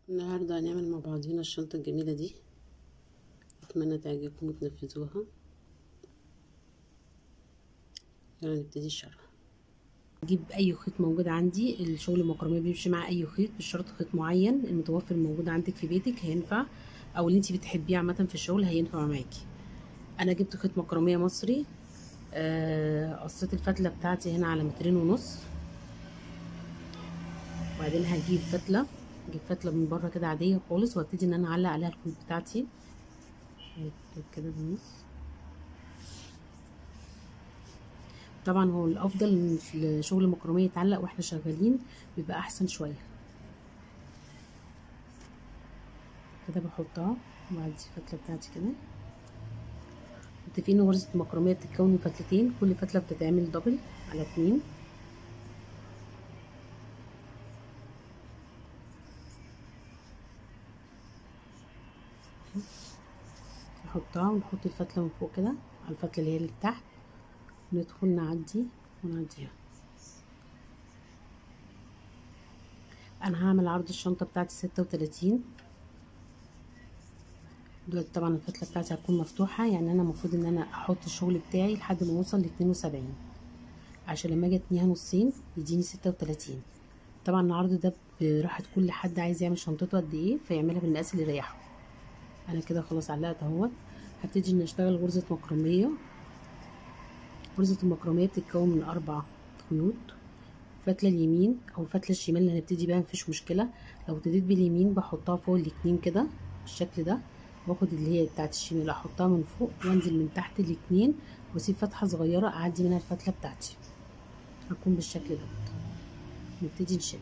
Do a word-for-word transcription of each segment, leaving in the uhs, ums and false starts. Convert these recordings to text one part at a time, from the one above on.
النهاردة هنعمل مع بعضينا الشنطة الجميلة دي، أتمنى تعجبكم وتنفذوها. يلا نبتدي الشرح. اجيب اي خيط موجود عندي، الشغل المكرمية بيمشي مع اي خيط، مش شرط خيط معين، المتوفر موجود عندك في بيتك هينفع، او اللي انت بتحبيه عامة في الشغل هينفع معاكي. انا جبت خيط مكرمية مصري، آه، قصيت الفتلة بتاعتي هنا على مترين ونص، وبعدين هجيب فتلة اجيب فتلة من بره كده عادية خالص، وابتدي ان انا اعلق عليها الخيوط بتاعتي كده بالنص. طبعا هو الافضل ان الشغل المكرمية يتعلق واحنا شغالين، بيبقى احسن شوية. كده بحطها وبعدي الفتلة بتاعتي كده. متفقين غرزة المكرمية بتتكون من فتلتين، كل فتلة بتتعمل دبل على اتنين. نحطها ونحط الفتلة من فوق كده على الفتلة اللي هي اللي تحت، ندخل نعدي ونعديها. انا هعمل عرض الشنطة بتاعتي ستة وتلاتين. دلوقتي طبعا الفتلة بتاعتي هتكون مفتوحة، يعني انا المفروض ان انا احط الشغل بتاعي لحد ما اوصل لاتنين وسبعين، عشان لما اجي اتنيها نصين يديني ستة وتلاتين. طبعا العرض ده براحة كل حد عايز يعمل شنطته قد ايه فيعملها بالمقاس اللي يريحه. انا كده خلاص علقت اهوت. هبتدي ان اشتغل غرزة مكرمية. غرزة المكرمية بتتكون من اربع خيوط، الفتلة اليمين او الفتلة الشمال اللي هنبتدي بيها مفيش مشكلة. لو ابتديت باليمين بحطها فوق الاتنين كده بالشكل ده، واخد اللي هي بتاعت الشمال احطها من فوق وانزل من تحت الاتنين، واسيب فتحة صغيرة اعدي منها الفتلة بتاعتي، هكون بالشكل ده. نبتدي نشد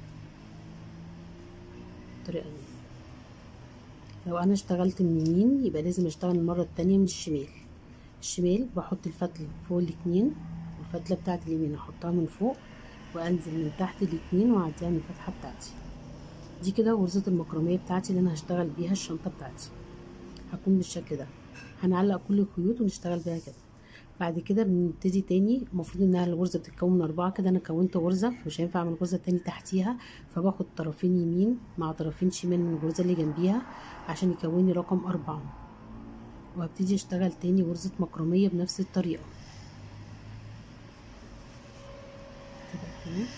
بالطريقة دي. لو انا اشتغلت من اليمين يبقى لازم اشتغل المرة التانية من الشمال. الشمال بحط الفتلة فوق الاتنين، والفتلة بتاعت اليمين احطها من فوق وانزل من تحت الاتنين واعديها من الفتحة بتاعتي دي. كده غرزة المكرمية بتاعتي اللي انا هشتغل بيها الشنطة بتاعتي هكون بالشكل ده. هنعلق كل الخيوط ونشتغل بيها كده. بعد كده بنبتدي تاني، المفروض انها الغرزة بتتكون من اربعة، كده انا كونت غرزة مش هينفع اعمل غرزة تاني تحتيها، فباخد طرفين يمين مع طرفين شمال من الغرزة اللي جنبيها عشان يكون لي رقم اربعة، وهبتدي اشتغل تاني غرزة مكرمية بنفس الطريقة كده،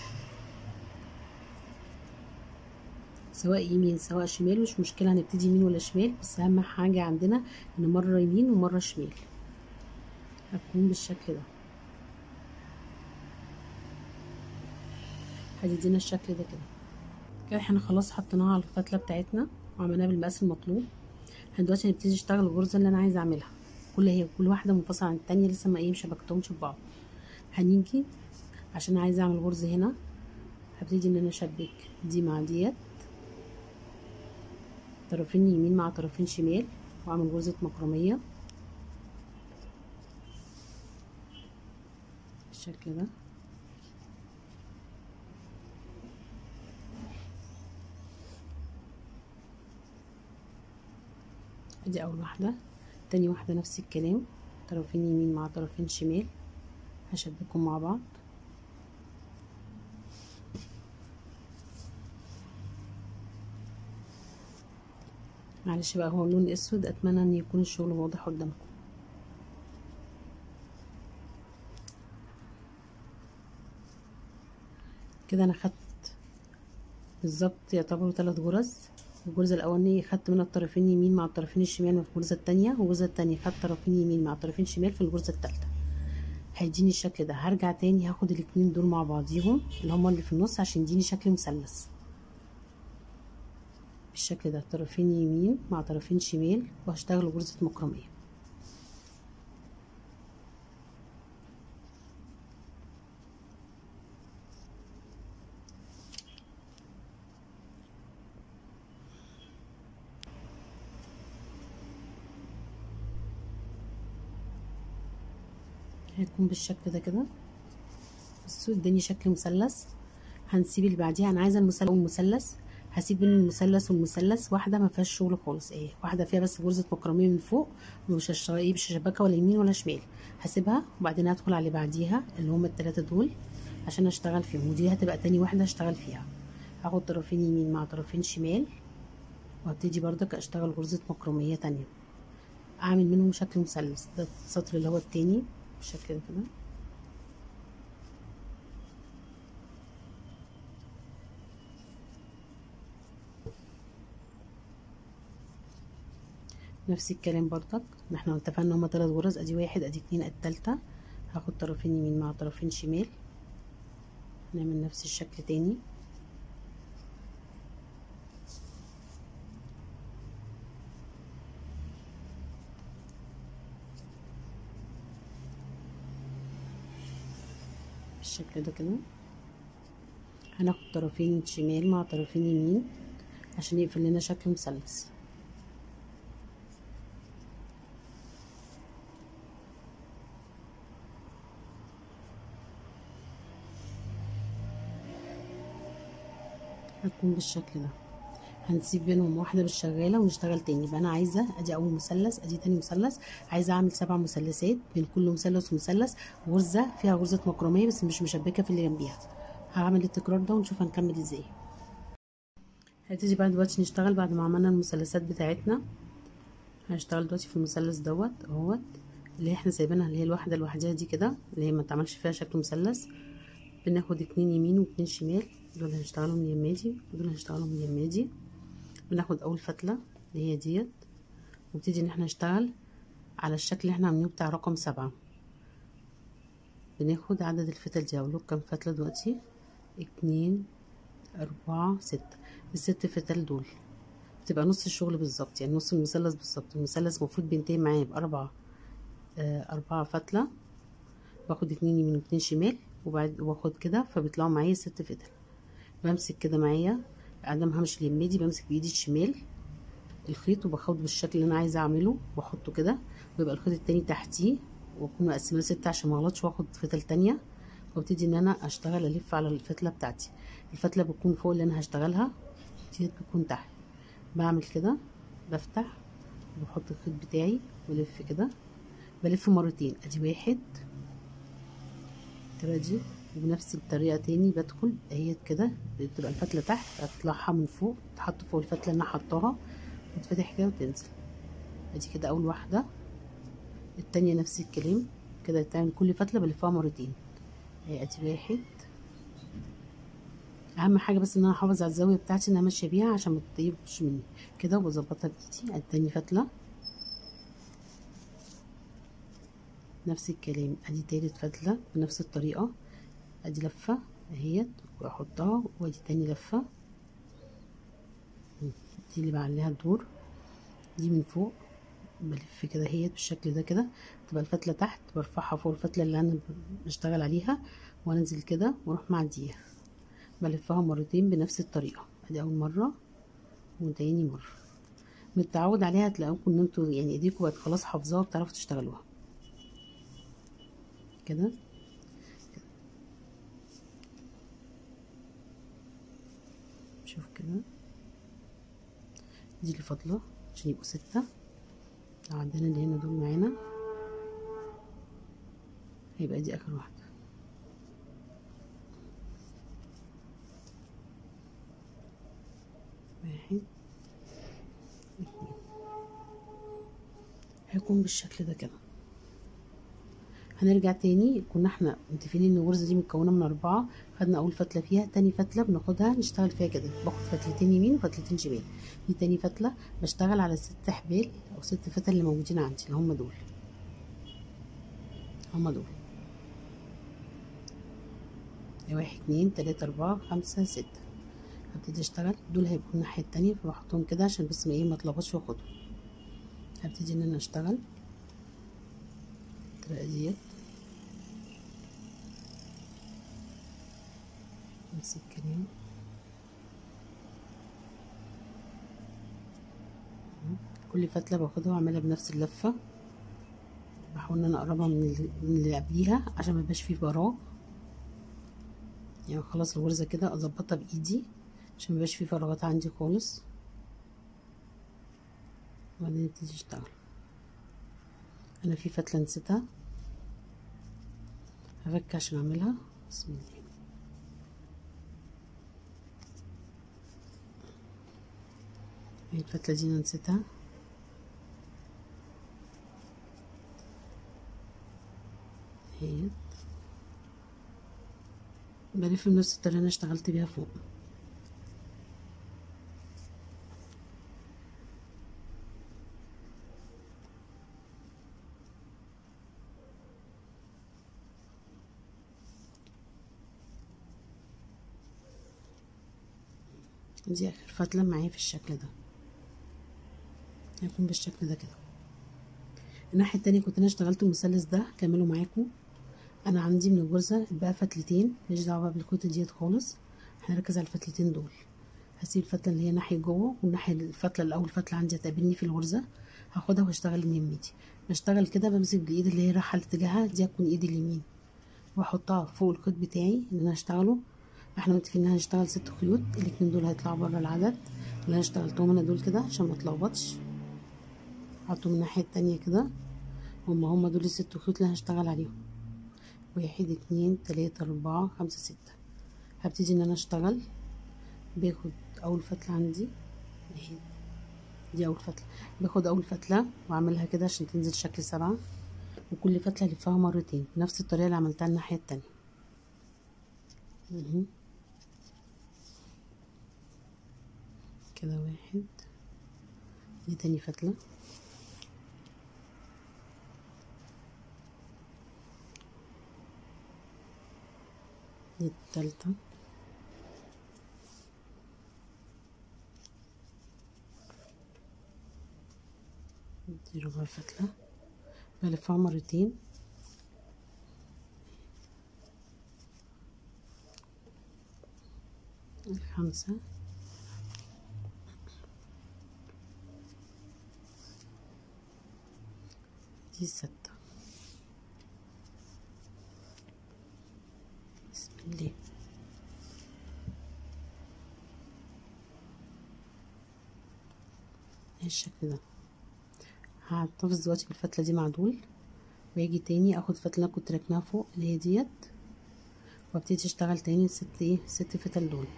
سواء يمين سواء شمال مش مشكلة، هنبتدي يمين ولا شمال، بس اهم حاجة عندنا ان مرة يمين ومرة شمال. هتكون بالشكل ده، هتدينا الشكل ده كده. كده احنا خلاص حطيناها على الفتلة بتاعتنا وعملناها بالمقاس المطلوب. احنا دلوقتي هنبتدي نشتغل الغرزة اللي انا عايزة اعملها، كل هي كل واحدة منفصلة عن التانية، لسه ما ايه مشبكتهمش ببعض. هنيجي عشان عايزة اعمل غرزة هنا، هبتدي ان انا اشبك دي مع ديت، طرفين يمين مع طرفين شمال، واعمل غرزة مكرمية بالشكل ده. ادي اول واحدة. تاني واحدة نفس الكلام، طرفين يمين مع طرفين شمال، هشبكهم مع بعض. معلش بقى هو اللون اسود، اتمنى ان يكون الشغل واضح قدامكم. كده انا خدت بالظبط يعتبروا ثلاث غرز. الغرزه الاولانيه خدت منها الطرفين يمين مع الطرفين الشمال في الغرزه الثانيه، والغرزه الثانيه خدت طرفين يمين مع طرفين شمال في الغرزه الثالثه. هيديني الشكل ده. هرجع تاني هاخد الاتنين دول مع بعضيهم اللي هما اللي في النص عشان يديني شكل مثلث بالشكل ده، طرفين يمين مع طرفين شمال، وهشتغل غرزه مكرميه. هيكون بالشكل ده كده. بصوا اداني شكل مثلث. هنسيب اللي بعديها، انا عايزه المثلث والمثلث، هسيب بين المثلث والمثلث واحده ما فيهاش شغل خالص، ايه واحده فيها بس غرزه مكرميه من فوق، ومش هشتغل ايه مش هشبكها ولا يمين ولا شمال، هسيبها وبعدين هدخل على اللي بعديها اللي هما الثلاثه دول عشان اشتغل فيهم، ودي هتبقى تاني واحده اشتغل فيها. هاخد طرفين يمين مع طرفين شمال وهبتدي بردك اشتغل غرزة مكرمية تانية، اعمل منهم شكل مثلث. ده السطر اللي هو التاني بالشكل ده كده. نفس الكلام بردك، احنا اتفقنا هما تلات غرز، ادي واحد ادي اتنين ادي التالتة. هاخد طرفين يمين مع طرفين شمال، نعمل نفس الشكل تاني. بالشكل ده كده. هناخد طرفين شمال مع طرفين يمين عشان يقفل لنا شكل مثلث. هتكون بالشكل ده. هنسيب بينهم واحده بالشغاله ونشتغل تاني. يبقى انا عايزه ادي اول مثلث ادي تاني مثلث، عايزه اعمل سبع مثلثات بين كل مثلث ومثلث غرزه فيها غرزه مكرميه بس مش مشبكه في اللي جنبيها. هعمل التكرار ده ونشوف هنكمل ازاي. هنبتدي بقى دلوقتي نشتغل بعد ما عملنا المثلثات بتاعتنا. هنشتغل دلوقتي في المثلث دوت اهوت اللي احنا سايبينها، اللي هي الواحده لوحدها دي كده، اللي هي ما اتعملش فيها شكل مثلث. بناخد اتنين يمين واتنين شمال، دول هنشتغلهم اليمه دي ودول هنشتغلهم اليمه دي. بناخد اول فتله اللي هي ديت، ونبتدي ان احنا نشتغل على الشكل اللي احنا عاملينه بتاع رقم سبعة. بناخد عدد الفتل دي، اقول كام فتله دلوقتي، اتنين اربعة ستة. الست فتل دول بتبقى نص الشغل بالظبط، يعني نص المثلث بالظبط. المثلث المفروض بينتهي معايا باربعة آه اربعة فتله. باخد اتنين يمين واتنين شمال وبعد واخد كده، فبيطلعوا معايا ست فتل. بمسك كده معايا عدم همشي اليمين دي، بمسك بايدي الشمال الخيط وباخده بالشكل اللي انا عايزه اعمله واحطه كده، ويبقى الخيط التاني تحتيه، واكون مقسماه ستة عشان ما اغلطش، واخد فتل تانية وابتدي ان انا اشتغل الف على الفتله بتاعتي. الفتله بتكون فوق اللي انا هشتغلها، ديت بتكون تحت. بعمل كده، بفتح وبحط الخيط بتاعي والف كده، بلف مرتين، ادي واحد تبقى دي، وبنفس الطريقه تاني بدخل اهيت كده، بتبقى الفتله تحت، اطلعها من فوق تحط فوق الفتله اللي انا حطاها وتفتح كده وتنزل. ادي كده اول واحده. التانية نفس الكلام كده، تعمل كل فتله بلفها مرتين. اهي ادي واحد. اهم حاجه بس ان انا احافظ على الزاويه بتاعتي اللي انا ماشيه بيها عشان ما تطيبش مني كده، وبظبطها بايدي. ادي تاني فتله نفس الكلام. ادي تالت فتله بنفس الطريقه، ادي لفه اهيت واحطها، وادي تاني لفه، دي اللي بعليها الدور، دي من فوق بلف كده اهيت بالشكل ده كده، تبقى الفتله تحت، برفعها فوق الفتله اللي انا بشتغل عليها وانزل كده واروح معديها، بلفها مرتين بنفس الطريقه. ادي اول مره وتاني مره. متعود عليها هتلاقوكم ان انتوا يعني ايديكم بقت خلاص حافظاها وبتعرفوا تشتغلوها كده. شوف كده، دي اللي فاضله عشان يبقوا ستة. لو عندنا اللي هنا دول معانا هيبقى دي اخر واحده. واحد اتنين، هيكون بالشكل ده كده. هنرجع تاني، كنا احنا متفقين ان الغرزه دي متكونه من اربعه، خدنا اول فتله فيها، تاني فتله بناخدها نشتغل فيها كده، باخد فتلتين يمين وفتلتين شمال. دي تاني فتله بشتغل على ست حبال او ست فتل اللي موجودين عندي، اللي هم دول هم دول واحد اتنين تلاته اربعه خمسه سته. هبتدي اشتغل، دول هيبقوا الناحيه التانيه فبحطهم كده عشان بس ما ايه ما اتلخبطش واخدهم. هبتدي ان انا اشتغل بالطريقه ديت نفس الكلام. كل فتله باخدها واعملها بنفس اللفه، بحاول ان انا اقربها من اللي قبليها عشان ما يبقاش فيه فراغ. يعني خلاص الغرزه كده اظبطها بايدي عشان ما يبقاش فيه فراغات عندي خالص، وبعدين نبتدي اشتغل. انا في فتله نسيتها هفك عشان اعملها. بسم الله. هي الفتلة دي انا نسيتها. اهي بلف بنفس الطريقة اللي انا اشتغلت بيها فوق. دي اخر فتلة معايا في الشكل ده، هيكون بالشكل ده كده. الناحية التانية كنت انا اشتغلت المثلث ده، كملوا معاكم. انا عندي من الغرزة بقى فتلتين، مش دعوة بالكوت ديت خالص، هنركز على الفتلتين دول. هسيب الفتلة اللي هي ناحية جوه، والناحية الفتلة الاول فتلة عندي هتقابلني في الغرزة هاخدها واشتغل من يميني. بشتغل كده بمسك بالايد اللي هي رايحة لاتجاهها دي، هتكون ايدي اليمين، واحطها فوق الخيط بتاعي اللي انا هشتغله. احنا متفقين ان هنشتغل ست خيوط، الاتنين دول هيطلعوا بره العدد اللي انا اشتغلتهم انا دول كده عشان ما اتلخبطش. حطهم من الناحيه التانية كده، هما هما دول الست خيوط اللي هشتغل عليهم. واحد اتنين تلاتة اربعة خمسة ستة. هبتدي ان انا اشتغل، باخد اول فتله عندي اهي، دي اول فتله، باخد اول فتله واعملها كده عشان تنزل شكل سبعة، وكل فتله الفها مرتين بنفس الطريقه اللي عملتها الناحيه التانية. اهي كده واحد، دي تاني فتله، دي التالتة، دي ربع فتلة بلفها مرتين، الخمسة، دي الستة. بسم الله. اهي الشكل ده. هحتفظ دلوقتي بالفتلة دي مع دول، واجي تاني اخد فتلة انا كنت راكناها فوق اللي هي ديت، وابتدي اشتغل تاني الست ايه ست فتل دول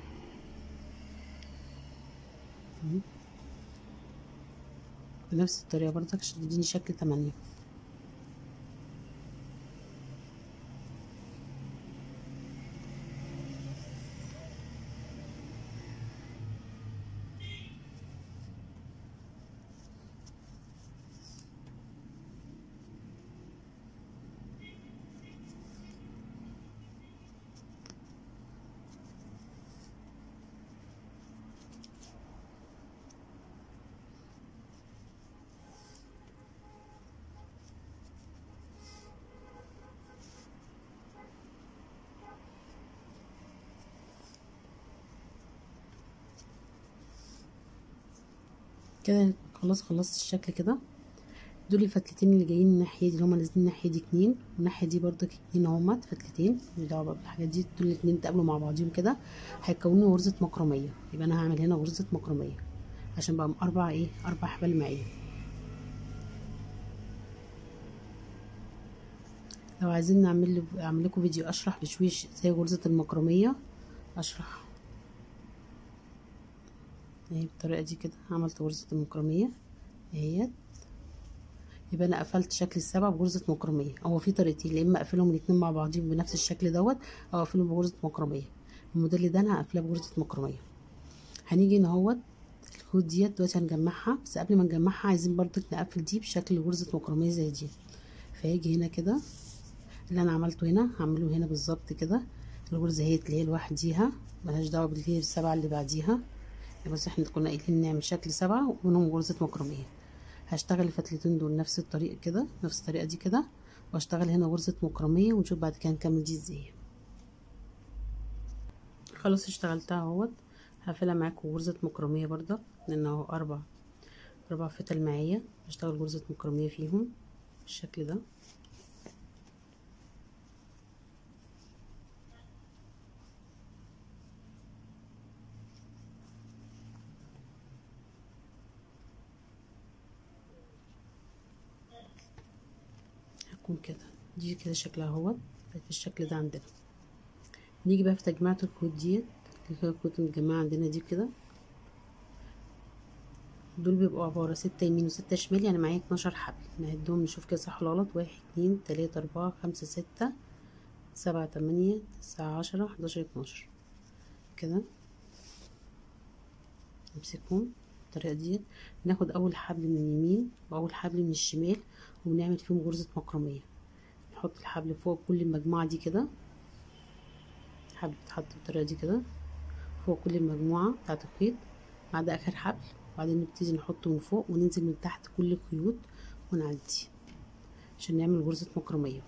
بنفس الطريقة برضك عشان تديني شكل تمانية. كده خلاص خلصت الشكل كده. دول الفتلتين اللي جايين الناحيه دي اللي هما نازلين الناحيه دي اتنين، والناحيه دي برضك اتنين اهمت فتلتين، مش دعوه بقى بالحاجات دي. دول الاتنين اتقابلوا مع بعضيهم كده هيكونوا غرزه مكرميه، يبقى انا هعمل هنا غرزه مكرميه عشان بقى اربع ايه اربع حبال معايا. لو عايزين نعمل اعمل لكم فيديو اشرح بشويش زي غرزه المكرميه اشرح اهي بالطريقه دي كده. عملت غرزه المكرميه اهيت، يبقى انا قفلت شكل السبع بغرزه مكرميه. هو في طريقتين، يا اما اقفلهم الاتنين مع بعضهم بنفس الشكل دوت، او اقفلهم بغرزه مكرميه. الموديل ده انا هقفلها بغرزه مكرميه. هنيجي هنا اهوت الخيوط ديت دلوقتي هنجمعها، بس قبل ما نجمعها عايزين برضك نقفل دي بشكل غرزه مكرميه زي دي. فهاجي هنا كده اللي انا عملته هنا هعمله هنا بالظبط كده. الغرزه اهي اللي هي لوحديها ملهاش دعوه باللي هي السبعه اللي بعديها، بس احنا كنا قايلين نعمل شكل سبعه ومنهم غرزه مكرميه. هشتغل الفتلتين دول نفس الطريقه كده، نفس الطريقه دي كده، واشتغل هنا غرزه مكرميه، ونشوف بعد كده نكمل دي ازاي. خلاص اشتغلتها اهوت. هقفلها معاكم غرزه مكرميه برضه، لان اهو اربع اربع فتل معايا، هشتغل غرزه مكرميه فيهم بالشكل ده. هكون كده، دي كده شكلها اهوت بقت بالشكل ده عندنا. نيجي بقى في تجميعة الخيوط ديت، الخيوط متجمعة عندنا دي كده، دول بيبقوا عبارة ستة يمين وستة شمال، يعني معايا اتناشر حبل. نعدهم نشوف كده صح ولا غلط. واحد اتنين تلاتة اربعة خمسة ستة سبعة تمانية تسعة عشرة حداشر اتناشر كده. نمسكهم بالطريقة ديت، ناخد اول حبل من اليمين واول حبل من الشمال ونعمل فيهم غرزة مكرمية. نحط الحبل فوق كل المجموعة دي كده، حبل بيتحط بالطريقة دي كده فوق كل المجموعة بتاعت الخيط، بعد اخر حبل، وبعدين نبتدي نحطه من فوق وننزل من تحت كل الخيوط ونعدي عشان نعمل غرزة مكرمية.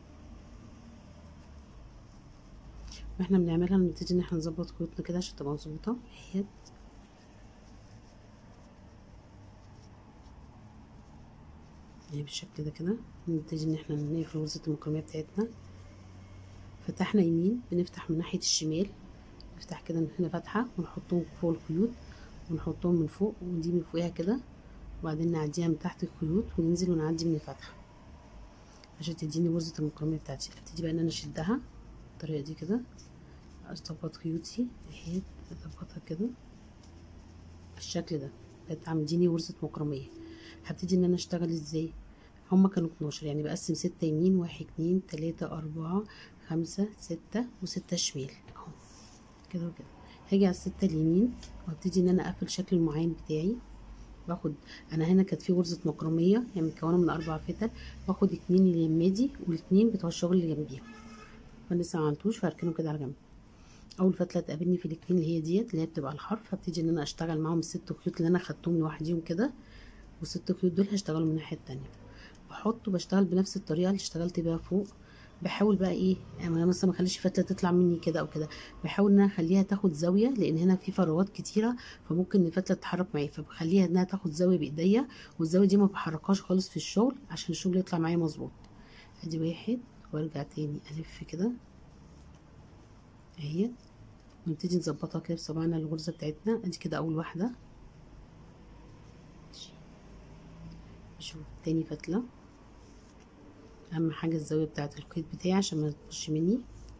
واحنا بنعملها نبتدي ان احنا نظبط خيوطنا كده عشان تبقى مظبوطة اهيت. اهي بالشكل ده كده. نبتدي ان احنا نقفل غرزة المكرمية بتاعتنا. فتحنا يمين بنفتح من ناحية الشمال، نفتح كده هنا فتحة ونحطهم فوق الخيوط ونحطهم من فوق ودي من فوقها كده، وبعدين نعديها من تحت الخيوط وننزل ونعدي من الفتحة عشان تديني غرزة المكرمية بتاعتي. ابتدي بقى ان انا اشدها بالطريقة دي كده، اظبط خيوطي اهي، اظبطها كده بالشكل ده، بقت عامليني غرزة مكرمية. هبتدي ان انا اشتغل ازاي؟ هما كانوا اتناشر، يعني بقسم ستة يمين، واحد اتنين تلاتة اربعة خمسة ستة وستة شمال اهو كده وكده. هاجي على الستة اليمين وابتدي ان انا اقفل شكل المعين بتاعي. باخد انا هنا كانت في غرزة مكرمية يعني مكونة من اربع فتل، باخد اتنين اليمادي والاتنين بتوع الشغل اللي جنبيهم، فانا لسه معملتوش فهركنهم كده على جنب. اول فتله تقابلني في الاتنين اللي هي ديت اللي هي بتبقى الحرف، هبتدي ان انا اشتغل معاهم الست خيوط اللي انا خدتهم لوحديهم كده، والست خيوط دول هشتغلوا من الناحيه التانية. بحط وبشتغل بنفس الطريقه اللي اشتغلت بيها فوق. بحاول بقى ايه يعني انا مثلا ما اخليش فتله تطلع مني كده او كده، بحاول ان انا اخليها تاخد زاويه، لان هنا في فراغات كتيره فممكن الفتله تتحرك معايا، فبخليها انها تاخد زاويه بايديا، والزاويه دي ما بحركهاش خالص في الشغل عشان الشغل يطلع معايا مظبوط. ادي واحد وارجع تاني الف كده اهي، ونبتدي نظبطها كده بصباعنا الغرزة بتاعتنا. ادي كده اول واحدة. نشوف تاني فتلة. اهم حاجة الزاوية بتاعت الخيط بتاعي عشان ما تخش مني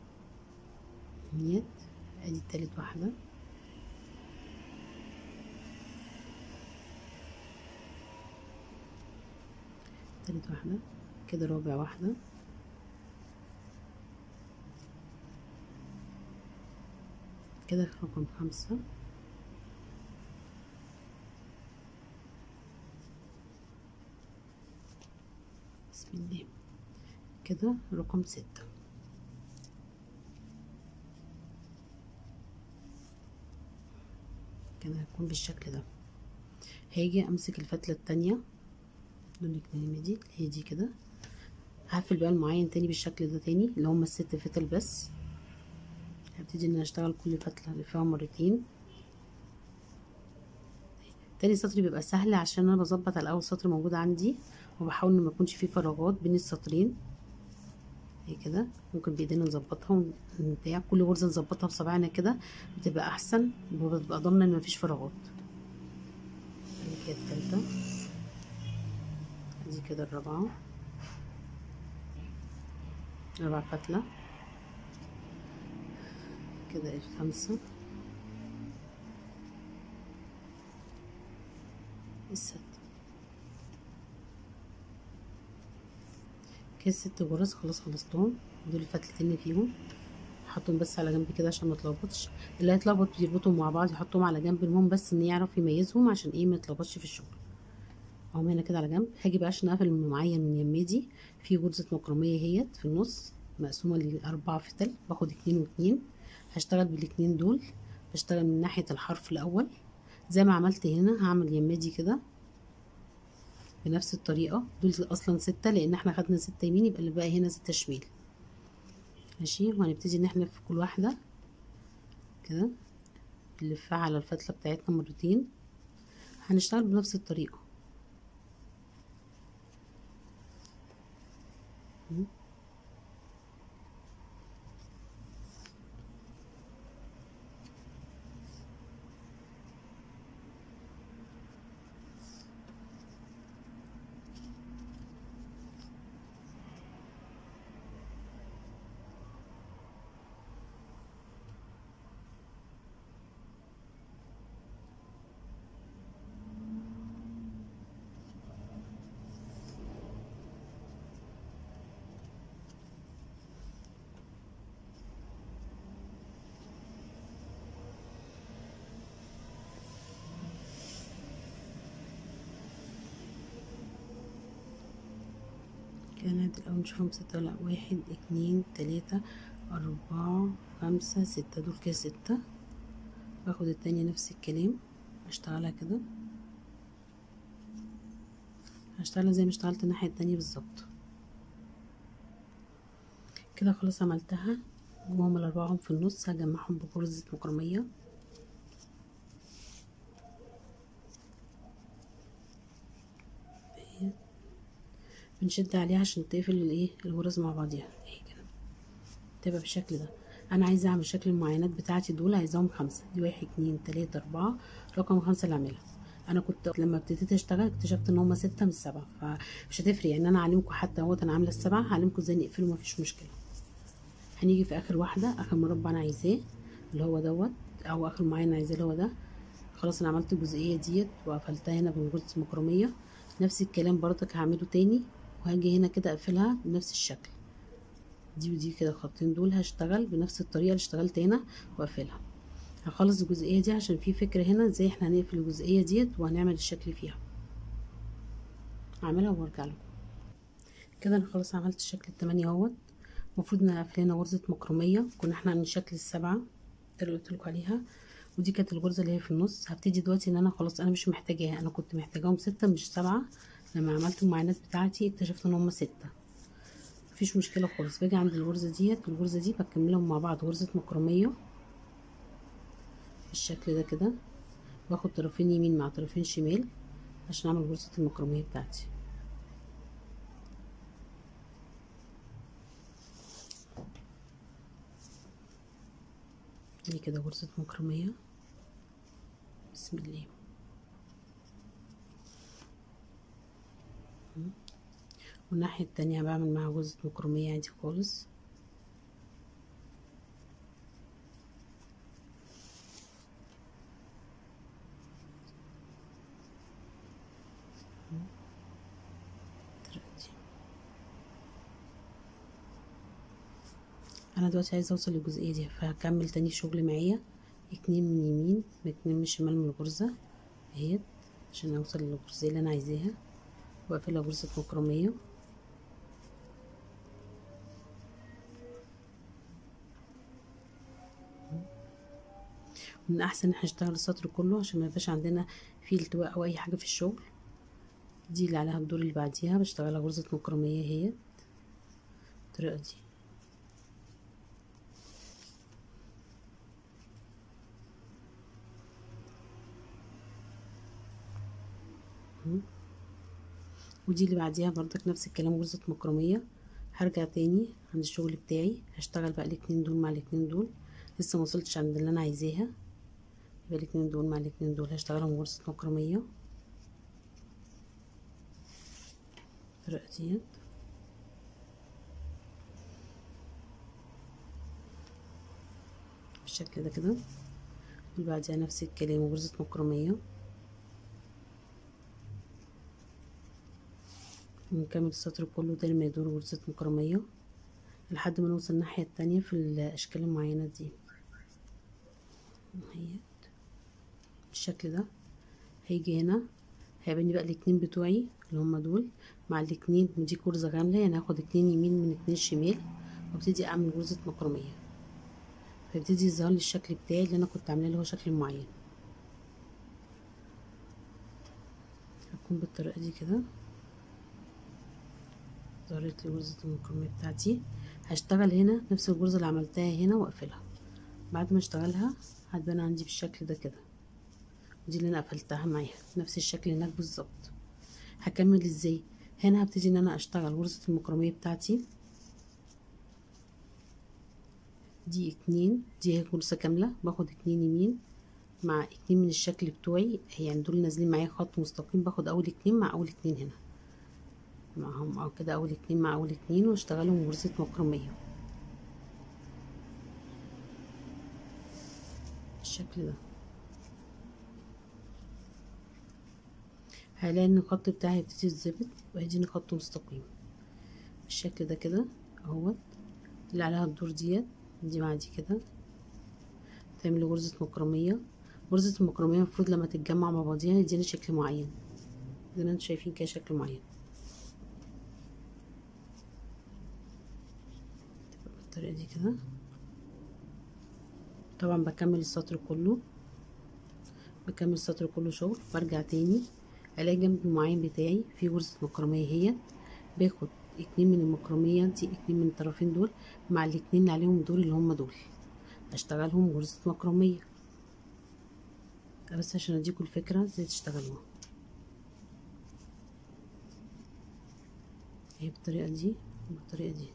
اهيت. ادي تالت واحدة. تالت واحدة كده، رابع واحدة كده، رقم خمسة. بسم الله كده، رقم ستة. كده هتكون بالشكل ده. هاجي امسك الفتلة التانية دول الاتنين دي هي دي كده، هقفل بقى المعين تاني بالشكل ده تاني اللي هما الست فتل بس. هبتدي ان انا اشتغل كل فتلة اللي فيها مرتين. تاني سطر بيبقى سهل عشان انا بظبط على اول سطر موجود عندي، وبحاول ان ما يكونش فيه فراغات بين السطرين. هي كده ممكن بايدينا نظبطها بتاع كل غرزه نظبطها بصباعنا كده بتبقى احسن، وببقى ضامنه ان مفيش فراغات. دي كده التالتة، دي كده الرابعه، رابع فتله كده، الخامسه، الست. كده الست غرز خلاص خلصتهم. دول الفتلتين اللي فيهم هحطهم بس على جنب كده عشان ما اتلخبطش. اللي هيتلخبط بيربطهم مع بعض يحطهم على جنب، المهم بس ان يعرف يميزهم عشان ايه ما يتلخبطش في الشغل. اهم هنا كده على جنب. هاجي بقى عشان اقفل معين من يمادي في غرزه مكرميه اهيت في النص مقسومه لاربع فتل، باخد اتنين واتنين، هشتغل بالاتنين دول. بشتغل من ناحيه الحرف الاول زي ما عملت هنا، هعمل يمادي كده بنفس الطريقه. دول اصلا ستة لان احنا خدنا ستة يمين، يبقى اللي بقى هنا ستة شمال. ماشي، وهنبتدي ان احنا في كل واحده كده نلفها على الفتله بتاعتنا مرتين. هنشتغل بنفس الطريقه. نعد الاول نشوفهم ستة ولا لأ. واحد اتنين تلاتة اربعة خمسة ستة، دول كده ستة. باخد التانية نفس الكلام اشتغلها كده، هشتغلها زي ما اشتغلت الناحية التانية بالظبط كده. خلاص عملتها وهم الاربعة في النص، هجمعهم بغرزة مكرمية. بنشد عليها عشان تقفل الايه الغرز مع بعضيها اهي كده، تبقى بالشكل ده. انا عايزه اعمل شكل المعاينات بتاعتي دول، عايزاهم خمسة. دي واحد اتنين تلاتة اربعة، رقم خمسة اللي اعملها. انا كنت لما ابتديت اشتغل اكتشفت ان هما ستة مش سبعة، فمش هتفرق يعني. انا اعلمكم حتى اهوت انا عامله السبعة، هعلمكم ازاي نقفله مفيش مشكله. هنيجي في اخر واحده، اخر مربع انا عايزاه اللي هو دوت، او اخر معين انا عايزاه اللي هو ده. خلاص انا عملت الجزئيه ديت وقفلتها هنا بغرزه مكرميه. نفس الكلام برضك هعمله تاني، وهاجي هنا كده اقفلها بنفس الشكل. دي ودي كده الخطين دول هشتغل بنفس الطريقه اللي اشتغلت هنا واقفلها. هخلص الجزئيه دي عشان في فكره هنا ازاي احنا هنقفل الجزئيه ديت وهنعمل الشكل فيها. هعملها وارجع لكم. كده انا خلاص عملت الشكل التمانية اهوت. المفروض نقفل هنا غرزه مكرميه. كنا احنا عاملين شكل السبعه اللي قلت لكم عليها، ودي كانت الغرزه اللي هي في النص. هبتدي دلوقتي ان انا خلاص انا مش محتاجاها، انا كنت محتاجاهم ستة مش سبعة. لما عملت المعاينات بتاعتي اكتشفت ان هم ستة، مفيش مشكله خالص. باجي عند الغرزه ديت والغرزه دي بكملهم مع بعض غرزه مكرميه بالشكل ده كده، واخد طرفين يمين مع طرفين شمال عشان اعمل غرزه المكرميه بتاعتي. دي كده غرزه مكرميه. بسم الله. والناحيه التانية بعمل معاها غرزه مكرميه عادي خالص. انا دلوقتي عايزه اوصل للجزئيه دي، فهكمل تاني شغل معايا اتنين من يمين اتنين من شمال من الغرزه اهيت عشان اوصل للغرزه اللي انا عايزاها، واقفلها غرزه مكرميه. من احسن ان احنا نشتغل السطر كله عشان ما يبقاش عندنا فيه التواء او اي حاجه في الشغل. دي اللي عليها الدور اللي بعديها بشتغلها غرزه مكرميه اهيت بالطريقه دي. ودي اللي بعديها برضك نفس الكلام غرزة مكرمية. هرجع تاني عند الشغل بتاعي، هشتغل بقى الاتنين دول مع الاتنين دول، لسه موصلتش عند اللي انا عايزاها. يبقى الاتنين دول مع الاتنين دول هشتغلهم غرزة مكرمية بالطريقة ديت. بالشكل ده كده. واللي بعديها نفس الكلام غرزة مكرمية. ونكمل السطر كله تاني ما يدور غرزة مكرمية لحد ما نوصل الناحية التانية في الاشكال المعينة دي اهيت بالشكل ده. هيجي هنا هيبني بقى الاتنين بتوعي اللي هما دول مع الاتنين، ودي غرزة كاملة يعني هاخد اتنين يمين من اتنين شمال وابتدي اعمل غرزة مكرمية، فيبتدي يظهر لي الشكل بتاعي اللي انا كنت عاملاه اللي هو شكل معين. هكون بالطريقة دي كده ظهرت لي غرزة المكرمية بتاعتي. هشتغل هنا نفس الغرزة اللي عملتها هنا واقفلها. بعد ما اشتغلها هتبان عندي بالشكل ده كده، ودي اللي انا قفلتها معاها نفس الشكل هناك بالظبط. هكمل ازاي؟ هنا هبتدي ان انا اشتغل غرزة المكرمية بتاعتي دي اتنين، دي هي غرزة كاملة، باخد اتنين يمين مع اتنين من الشكل بتوعي يعني دول نازلين معايا خط مستقيم، باخد اول اتنين مع اول اتنين هنا معهم او كده، اول اتنين مع اول اتنين واشتغلهم غرزة مكرمية بالشكل ده. هلاقي ان الخط بتاعي هيبتدي يتظبط وهيديني خط مستقيم بالشكل ده كده اهوت. اللي عليها الدور ديت دي مع دي كده تعمل غرزة مكرمية. غرزة المكرمية المفروض لما تتجمع مع بعضيها يدينا شكل معين زي ما انتم شايفين كده، شكل معين. بالطريقة دي كده. طبعا بكمل السطر كله، بكمل السطر كله شغل. برجع تاني الاقي جنب المعين بتاعي في غرزة مكرمية اهيت، باخد اتنين من المكرمية دي، اتنين من الطرفين دول مع الاتنين اللي عليهم دول اللي هم دول، اشتغلهم غرزة مكرمية بس عشان اديكوا الفكرة ازاي تشتغلوها. اهي بالطريقة دي بالطريقة دي.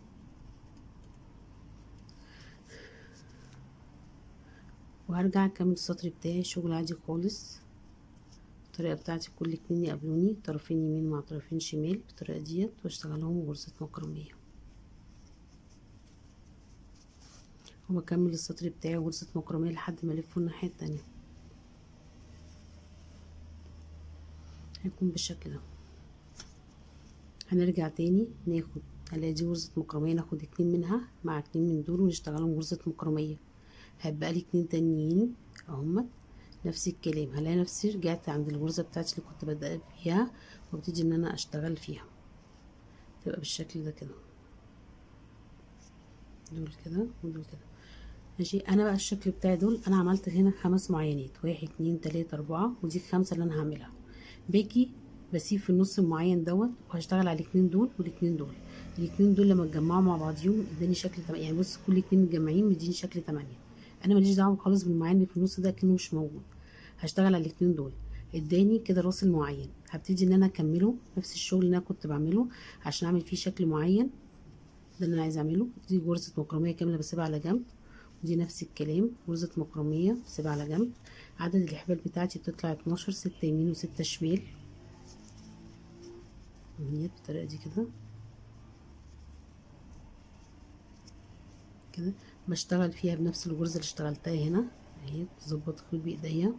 وهرجع اكمل السطر بتاعي شغل عادي خالص. الطريقة بتاعتي كل اتنين يقابلوني طرفين يمين مع طرفين شمال بالطريقة ديت، واشتغلهم غرزة مكرمية. وبكمل السطر بتاعي غرزة مكرمية لحد ما الفه الناحية التانية. هيكون بالشكل ده. هنرجع تاني ناخد، هنلاقي دي غرزة مكرمية، ناخد اتنين منها مع اتنين من دول ونشتغلهم غرزة مكرمية. هيبقى لي اتنين تانيين اهمت نفس الكلام. هلاقي نفسي رجعت عند الغرزة بتاعتي اللي كنت بدأت فيها وابتدي ان انا اشتغل فيها. تبقى بالشكل ده كده، دول كده ودول كده. ماشي. انا بقى الشكل بتاعي دول انا عملت هنا خمس معاينات، واحد اتنين تلاتة اربعة، ودي الخمسة اللي انا هعملها. باجي بسيب في النص المعين دوت وهشتغل على الاتنين دول والاتنين دول. الاتنين دول لما اتجمعوا مع بعضيهم اداني شكل تم... يعني بص كل اتنين متجمعين مديني شكل تمانية. انا ماليش دعوه خالص بالمعين اللي في النص ده كأنه مش موجود. هشتغل على الاتنين دول، اداني كده راس المعين. هبتدي ان انا اكمله نفس الشغل اللي انا كنت بعمله عشان اعمل فيه شكل معين. ده اللي انا عايزه اعمله. دي غرزه مكرميه كامله بسيبها على جنب، ودي نفس الكلام غرزه مكرميه بسيبها على جنب. عدد الاحبال بتاعتي بتطلع اتناشر، ستة يمين وستة شمال اهي بالطريقه دي كده كده. بشتغل فيها بنفس الغرزه اللي اشتغلتها هنا اهي. بظبط خيط بايديا،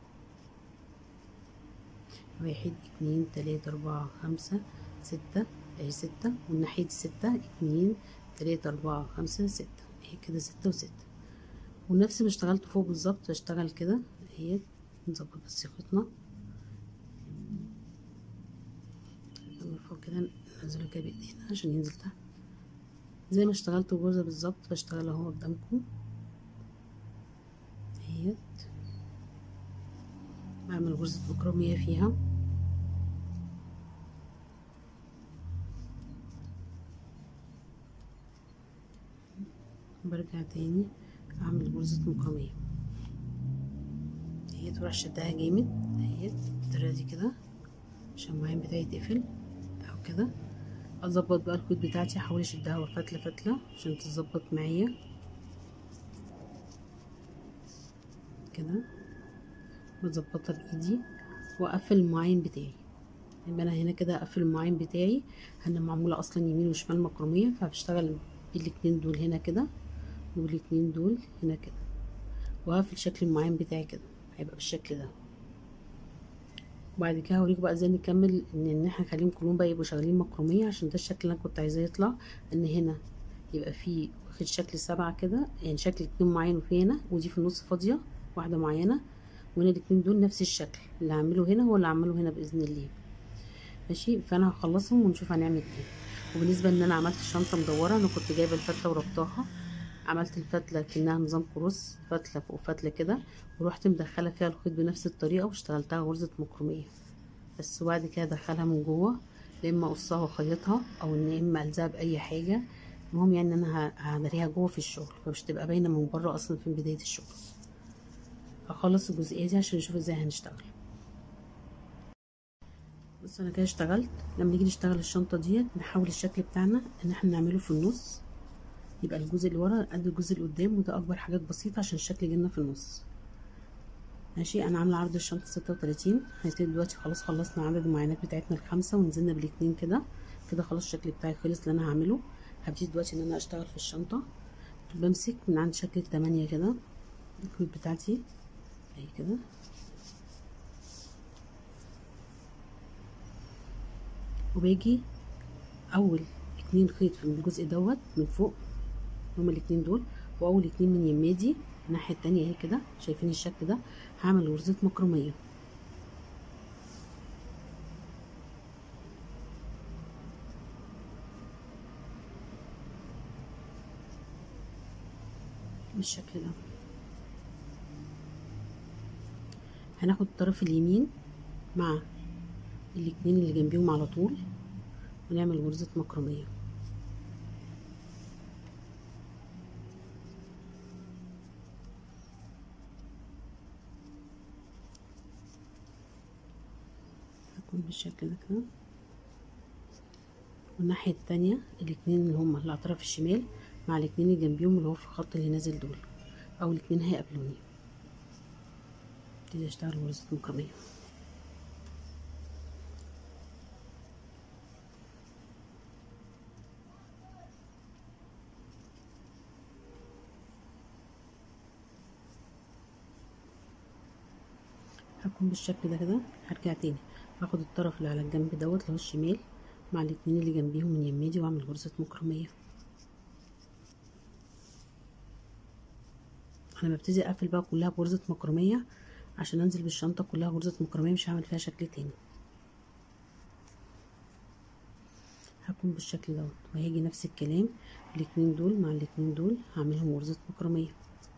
واحد اتنين تلاتة اربعة خمسة ستة اهي ستة، والناحية دي ستة اتنين تلاتة اربعة خمسة ستة اهي كده ستة وستة. ونفس ما اشتغلت فوق بالظبط بشتغل كده اهي. نظبط بس خيطنا من فوق كده، ننزله كده بايدينا عشان ينزل تحت زي ما اشتغلت الغرزة بالظبط. بشتغل اهو قدامكم اهيت. بعمل غرزة مكرمية فيها، برجع تاني اعمل غرزة مكرمية اهيت، واروح شدها جامد اهيت بالطريقة دي كده عشان المعين بتاعي يتقفل او كده. اظبط بقى الخيوط بتاعتي، احاول اشدها فتله فتله عشان تظبط معايا كده. بظبطها بايدي واقفل المعين بتاعي. يبقى انا هنا كده اقفل المعين بتاعي. انا معموله اصلا يمين وشمال مكرميه، فبشتغل بالاتنين دول هنا كده والاتنين دول هنا كده، وهقفل شكل المعين بتاعي كده هيبقى بالشكل ده. وبعد كده هوريكم بقى ازاي نكمل ان ان احنا نخليهم كلهم بقى يبقوا شغالين مكرميه، عشان ده الشكل اللي انا كنت عايزاه يطلع. ان هنا يبقى فيه واخد شكل سبعة كده، يعني شكل اتنين معين، وفي هنا ودي في النص فاضيه واحده معينه، وهنا الاتنين دول نفس الشكل اللي هعمله هنا هو اللي هعمله هنا باذن الله. ماشي. فانا هخلصهم ونشوف هنعمل ايه. وبالنسبه ان انا عملت الشنطه مدوره، انا كنت جايبه الفتله وربطاها. عملت الفتله كأنها نظام كروس، فتله فوق فتله كده، ورحت مدخله فيها الخيط بنفس الطريقه واشتغلتها غرزه مكرميه بس. وبعد كده ادخلها من جوه، لا اما اقصها واخيطها او ان اما الزقها باي حاجه. المهم يعني ان انا هعمليها جوه في الشغل، فمش تبقى باينه من بره اصلا في بدايه الشغل. هخلص الجزئيه دي عشان نشوف ازاي هنشتغل. بص انا كده اشتغلت. لما نيجي نشتغل الشنطه ديت نحاول الشكل بتاعنا ان احنا نعمله في النص، يبقى الجزء اللي ورا قد الجزء اللي قدام، وده اكبر حاجات بسيطه عشان الشكل يجيلنا في النص. ماشي. انا عامله عرض الشنطه ستة وتلاتين. هنبتدي دلوقتي خلاص خلصنا عدد المعاينات بتاعتنا الخمسه ونزلنا بالاتنين كده كده. خلاص الشكل بتاعي خلص اللي انا هعمله. هبتدي دلوقتي ان انا اشتغل في الشنطه. بمسك من عند شكل التمانية كده الخيوط بتاعتي اهي كده، وباجي اول اتنين خيط في الجزء دوت من فوق هما الاتنين دول، واول اتنين من يمادي الناحيه التانية اهي كده. شايفين الشكل ده؟ هعمل غرزه مكرميه بالشكل ده. هناخد الطرف اليمين مع الاتنين اللي جنبيهم على طول ونعمل غرزة مكرمية. هكون بالشكل ده كده. والناحية التانية الاتنين اللي هما اللي على الطرف الشمال مع الاتنين اللي جنبيهم اللي هو في الخط اللي نازل دول، او الاتنين هيقابلوني. ابتدي اشتغل غرزة مكرمية. هكون بالشكل ده كده. هرجع تاني هاخد الطرف اللي على الجنب دوت اللي هو الشمال مع الاتنين اللي جنبيهم من يميني واعمل غرزة مكرمية. انا ببتدي اقفل بقى كلها بغرزة مكرمية عشان انزل بالشنطة كلها غرزة مكرمية، مش هعمل فيها شكل تاني. هكون بالشكل دوت وهيجي نفس الكلام الاتنين دول مع الاتنين دول هعملهم غرزة مكرمية.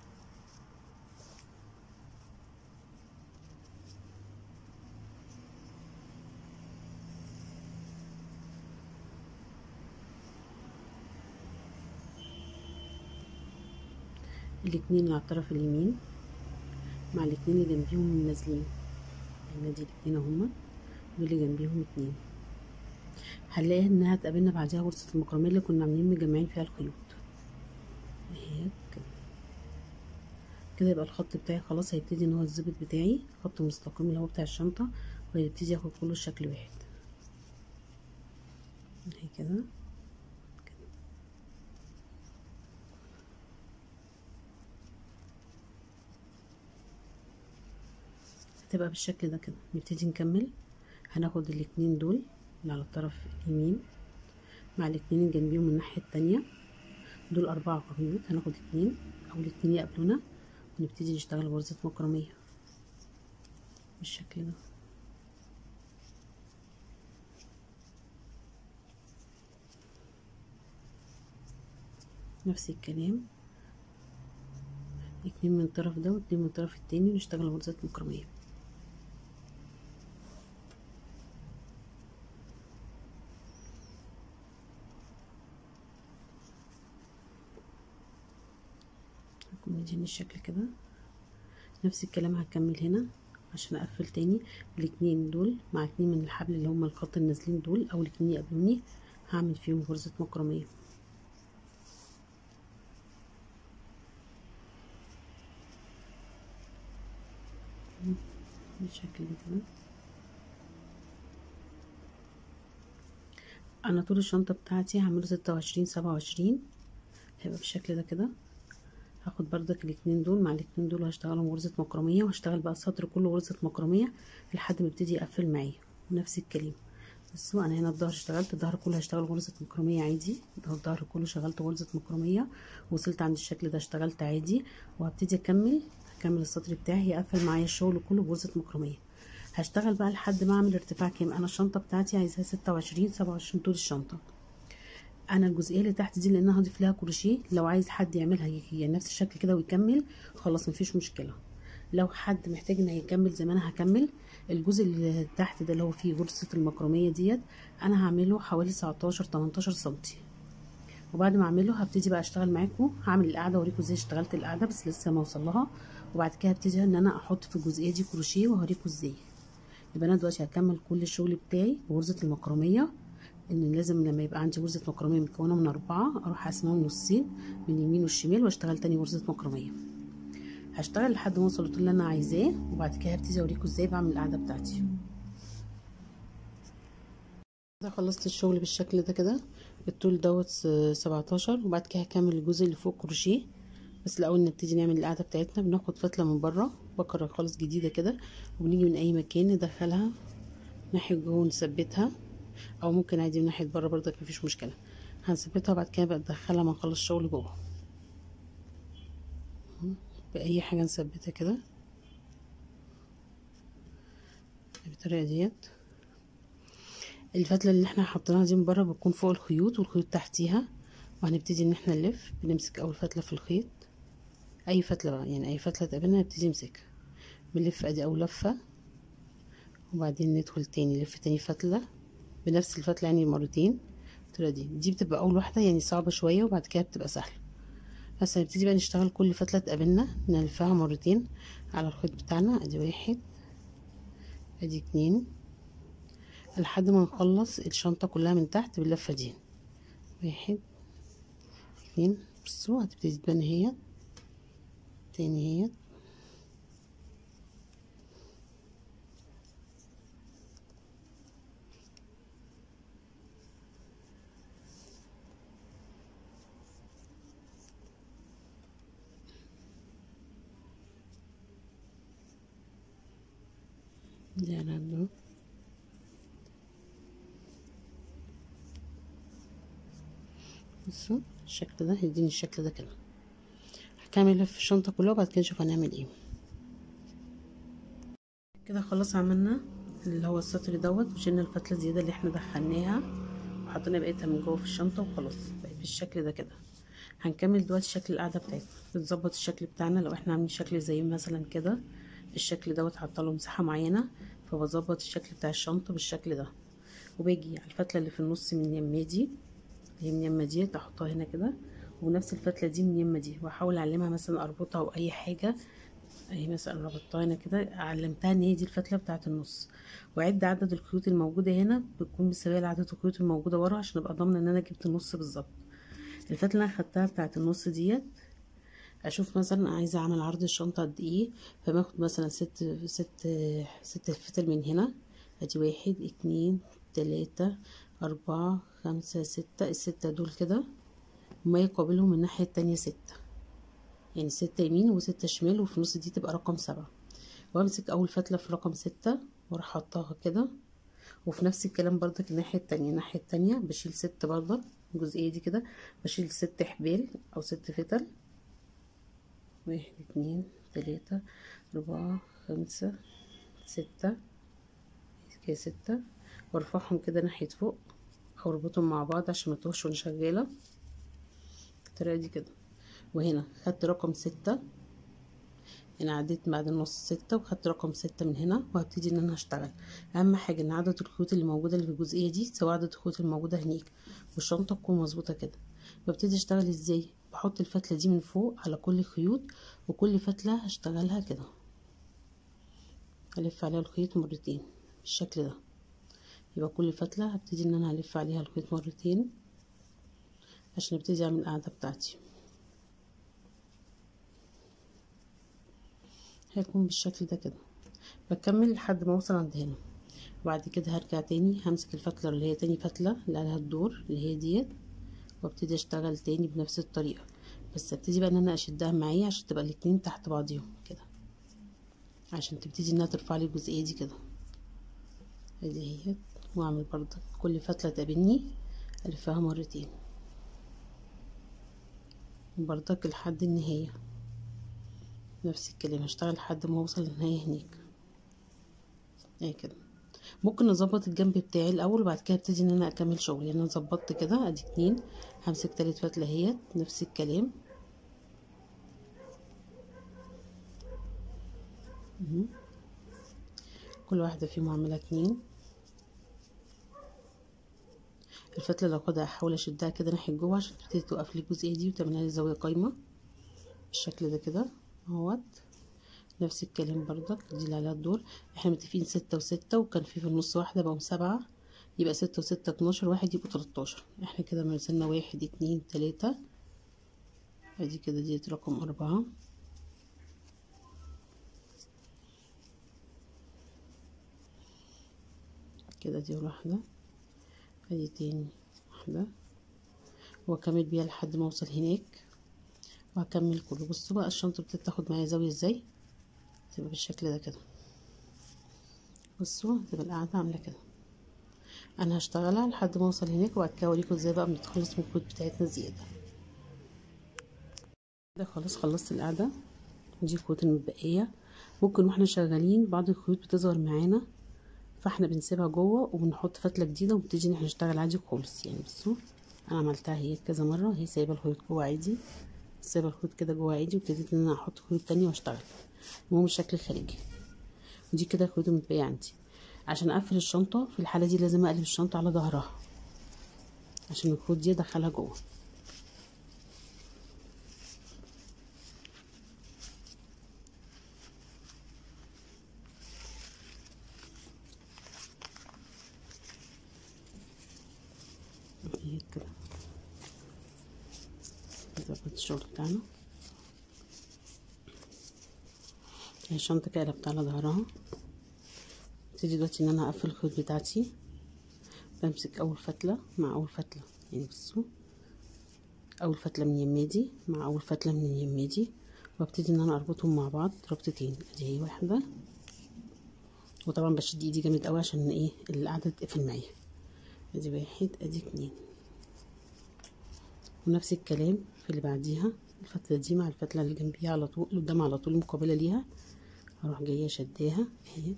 الاتنين اللي على الطرف اليمين مع الاتنين اللي جنبيهم نازلين، يعني دي الاتنين اهما دول اللي جنبيهم اتنين. هنلاقي انها تقابلنا بعديها غرزة المكرمية اللي كنا عاملين مجمعين فيها الخيوط اهي كده. كده يبقى الخط بتاعي خلاص هيبتدي ان هو الزبط بتاعي خط مستقيم اللي هو بتاع الشنطة، وهيبتدي ياخد كله شكل واحد اهي كده. هتبقى بالشكل ده كده. نبتدي نكمل. هناخد الاتنين دول اللي على الطرف اليمين مع الاتنين اللي جنبيهم من الناحية التانية، دول اربع خيوط. هناخد اتنين او الاتنين يقابلونا ونبتدي نشتغل غرزة مكرمية بالشكل ده. نفس الكلام اتنين من الطرف ده واتنين من الطرف التاني ونشتغل غرزة مكرمية. هكون مديني الشكل كده. نفس الكلام هكمل هنا عشان اقفل تاني الاتنين دول مع اتنين من الحبل اللي هما الخط النازلين دول او الاتنين يقابلوني هعمل فيهم غرزة مكرمية. بالشكل ده كده. انا طول الشنطة بتاعتي هعمله ستة وعشرين سبعة وعشرين، هيبقى بالشكل ده كده. هاخد بردك الاتنين دول مع الاتنين دول وهشتغلهم غرزة مكرمية، وهشتغل بقى السطر كله غرزة مكرمية لحد ما يبتدي يقفل معايا. ونفس الكلام بصوا انا هنا الظهر اشتغلت الظهر كله هشتغل غرزة مكرمية عادي، ده الظهر كله شغلت غرزة مكرمية وصلت عند الشكل ده اشتغلت عادي، وهبتدي اكمل هكمل السطر بتاعي يقفل معايا الشغل كله بغرزة مكرمية. هشتغل بقى لحد ما اعمل ارتفاع كام. انا الشنطة بتاعتي عايزاها ستة وعشرين سبعة وعشرين طول الشنطة. انا الجزئيه اللي تحت دي لانها هضيف لها كروشيه، لو عايز حد يعملها يعني نفس الشكل كده ويكمل خلاص مفيش مشكله. لو حد محتاج ان يكمل زي ما انا هكمل الجزء اللي تحت ده اللي هو فيه غرزه المكرميه ديت انا هعمله حوالي تسعتاشر تمنتاشر سنتي. وبعد ما اعمله هبتدي بقى اشتغل معاكم، هعمل القاعده واوريكم ازاي اشتغلت القاعده بس لسه ما اوصلها. وبعد كده هبتدي ان انا احط في الجزئيه دي كروشيه وهوريكم ازاي. يبقى انا دلوقتي هكمل كل الشغل بتاعي بغرزه المكرميه، ان لازم لما يبقى عندي غرزة مكرمية مكونة من اربعة اروح اقسمهم نصين من اليمين والشمال واشتغل تاني غرزة مكرمية. هشتغل لحد ما اوصل للطول اللي انا عايزاه، وبعد كده هبتدي اوريكم ازاي بعمل القاعدة بتاعتي. كده خلصت الشغل بالشكل ده كده. الطول دوت سبعتاشر، وبعد كده هكمل الجزء اللي فوق كروشيه. بس الاول نبتدي نعمل القاعدة بتاعتنا. بناخد فتلة من بره بكرة خالص جديدة كده، وبنيجي من اي مكان ندخلها ناحية جوه ونثبتها، او ممكن عادي من ناحيه بره برضك مفيش مشكله. هنثبتها وبعد كده بقى ندخلها ما نخلص شغل جوه باي حاجه نثبتها كده بالطريقه ديت. الفتله اللي احنا حطيناها دي من بره بتكون فوق الخيوط والخيوط تحتيها، وهنبتدي ان احنا نلف. بنمسك اول فتله في الخيط اي فتله بقى، يعني اي فتله تقابلنا نبتدي نمسكها، بنلف ادي اول لفه، وبعدين ندخل تاني نلف تاني فتله بنفس الفتله يعني مرتين بالطريقه دي. دي بتبقى اول واحده يعني صعبه شويه، وبعد كده بتبقى سهله. بس هنبتدي بقى نشتغل كل فتله تقابلنا نلفها مرتين على الخيط بتاعنا. ادي واحد، ادي اتنين، لحد ما نخلص الشنطه كلها من تحت باللفه دي. واحد اتنين، بصوا هتبتدي تبان اهي تاني اهي. دي على الدور. بصوا الشكل ده هيديني الشكل ده كده. هكمل لف الشنطه كلها وبعد كده نشوف هنعمل ايه. كده خلاص عملنا اللي هو السطر دوت، وشلنا الفتله الزياده اللي احنا دخلناها وحطينا بقيتها من جوه في الشنطه وخلاص بقت بالشكل ده كده. هنكمل دلوقتي شكل القاعده بتاعتنا. بنظبط الشكل بتاعنا لو احنا عاملين شكل زي مثلا كده، الشكل دوت حاطه مساحه معينه، فبظبط الشكل بتاع الشنطه بالشكل ده، وباجي على الفتله اللي في النص من يمه دي، اللي هي من يمه دي احطها هنا كده، ونفس الفتله دي من يمه دي، واحاول اعلمها مثلا اربطها او اي حاجه اهي. مثلا ربطتها هنا كده، علمتها ان هي دي الفتله بتاعه النص، واعد عدد الخيوط الموجوده هنا بتكون مساويه لعدد الخيوط الموجوده ورا، عشان ابقى ضامنه ان انا جبت النص بالظبط. الفتله اللي انا خدتها بتاعه النص ديت، اشوف مثلا عايزه اعمل عرض الشنطه قد ايه، فباخد مثلا ست ست ست فتل من هنا. ادي واحد اتنين تلاته اربعه خمسه سته، السته دول كده وما يقابلهم الناحيه التانية سته، يعني ستة يمين وستة شمال، وفي النص دي تبقى رقم سبعة. وامسك اول فتلة في رقم ستة واروح حطاها كده، وفي نفس الكلام برضك الناحية التانية. الناحية التانية بشيل ست برضك الجزئية دي كده، بشيل ست حبال او ست فتل. واحد اتنين تلاتة اربعة خمسة ستة كده ستة، وارفعهم كده ناحية فوق او اربطهم مع بعض عشان متوهش وانا شغالة بالطريقة دي كده. وهنا خدت رقم ستة، انا عديت بعد النص ستة وخدت رقم ستة من هنا، وهبتدي ان انا هشتغل. اهم حاجة ان عدد الخيوط اللي موجودة اللي في الجزئية دي سواء عدد الخيوط الموجودة هنيك، والشنطة تكون مظبوطة كده. ببتدي اشتغل ازاي؟ بحط الفتلة دي من فوق على كل خيوط، وكل فتلة هشتغلها كده، هلف عليها الخيط مرتين بالشكل ده. يبقى كل فتلة هبتدي ان انا هلف عليها الخيط مرتين عشان ابتدي اعمل القاعدة بتاعتي. هيكون بالشكل ده كده. بكمل لحد ما اوصل عند هنا، وبعد كده هرجع تاني همسك الفتلة اللي هي تاني فتلة اللي عليها الدور اللي هي ديت، وابتدي اشتغل تاني بنفس الطريقة، بس ابتدي بقى ان انا اشدها معايا عشان تبقى الاتنين تحت بعضيهم كده، عشان تبتدي انها ترفع لي الجزئية دي كده. ادي هي، واعمل برضك كل فتلة تقابلني الفها مرتين برضك لحد النهاية. نفس الكلام هشتغل لحد ما اوصل للنهاية هناك اهي كده. ممكن اظبط الجنب بتاعي الاول وبعد كده ابتدي ان انا اكمل شغلي. انا ظبطت كده ادي اتنين، همسك تالت فتله اهيت نفس الكلام كل واحده فيهم هعملها اتنين. الفتله اللي هاخدها احاول اشدها كده ناحيه جوه عشان تبتدي توقف لي الجزئيه دي وتعملها لي زاويه قايمه بالشكل ده كده اهوت. نفس الكلام برضك دي اللي عليها الدور. احنا متفقين ستة وستة، وكان في في النص واحده بقوا سبعة، يبقى ستة وستة اتناشر، واحد يبقوا تلاتاشر. احنا كده مثلنا واحد اتنين تلاتة، ادي كده ديت رقم اربعة، كده دي واحدة، ادي تاني واحدة، واكمل بيها لحد ما اوصل هناك وهكمل كله. بصوا بقى الشنطة بتاخد معايا زاوية ازاي، تبقى بالشكل ده كده. بصوا تبقى القاعدة عاملة كده. انا هشتغلها لحد ما اوصل هناك وبعد كده اوريكم ازاي بقى بنتخلص من الخيوط بتاعتنا زيادة. كده خلاص خلصت القاعدة، دي الخيوط المتبقية. ممكن واحنا شغالين بعض الخيوط بتظهر معانا، فاحنا بنسيبها جوه وبنحط فتله جديده وبنبتدي ان احنا نشتغل عادي خالص. يعني بصوا انا عملتها هي كذا مره، هي سايبه الخيوط جوه عادي سايبه الخيط كده جوه عادي، وابتديت ان انا احط خيوط تانية واشتغل. المهم الشكل الخارجي. ودي كده الخيوط المتبقيه عندي. عشان اقفل الشنطه في الحاله دي لازم اقلب الشنطه على ظهرها عشان الخيوط دي ادخلها جوه. كده نظبط الشغل بتاعنا. هي الشنطه كده قلبت على ظهرها. ابتدي دلوقتي ان انا اقفل الخيوط بتاعتي. بمسك اول فتله مع اول فتله، يعني بصوا اول فتله من يمادي مع اول فتله من يمادي، وابتدي ان انا اربطهم مع بعض ربطتين. ادي هي واحده، وطبعا بشد ايدي جامد قوي عشان ايه القاعده تقفل معايا. ادي واحد، ادي اتنين، ونفس الكلام في اللي بعديها. الفتله دي مع الفتله اللي جنبيها على طول اللي قدام على طول مقابله ليها، هروح جايه شداها اهي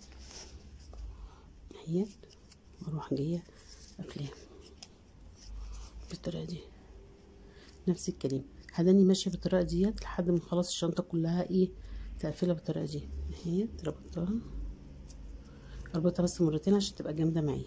اهي، واروح جايه قافلاها بالطريقه دي. نفس الكلام هداني ماشيه بالطريقه ديت لحد ما خلاص الشنطه كلها ايه تقفلها بالطريقه دي اهي. ربطتها، اربطها بس مرتين عشان تبقى جامده معايا.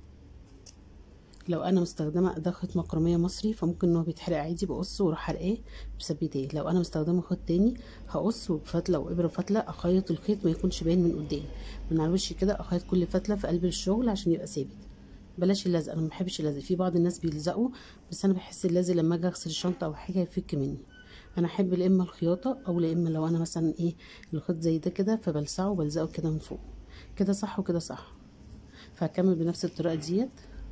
لو انا مستخدمه اداه خيط مكرميه مصري فممكن ان هو بيتحرق عادي، بقص واروح حرقاه بثبتيه. لو انا مستخدمه خيط تاني هقص وبفتله وابره فتله اخيط الخيط ما يكونش باين من قدام من على الوش كده، اخيط كل فتله في قلب الشغل عشان يبقى ثابت. بلاش اللزق، انا ما بحبش اللزق. في بعض الناس بيلزقوا، بس انا بحس اللزق لما اجي اغسل الشنطه او حاجه يفك مني. انا احب لا اما الخياطه او لا اما لو انا مثلا ايه الخيط زي ده كده فبلسعه وبلزقه كده من فوق كده صح وكده صح. فهكمل بنفس الطريقه ديت.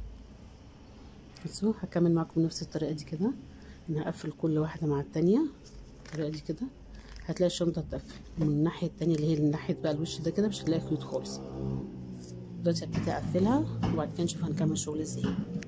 بصوا هكمل معاكم بنفس الطريقه دي كده. انا هقفل كل واحده مع التانية بالطريقه دي كده، هتلاقي الشنطه تقفل. من الناحيه التانية اللي هي من ناحيه بقى الوش ده كده مش هتلاقي خيوط خالص. دلوقتي هبتدي اقفلها وبعد كده نشوف هنكمل الشغل ازاي.